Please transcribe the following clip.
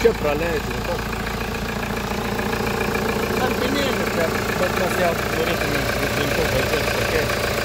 Ce pralege, da? Dar pe mine, că pot să iau ritmul din tot,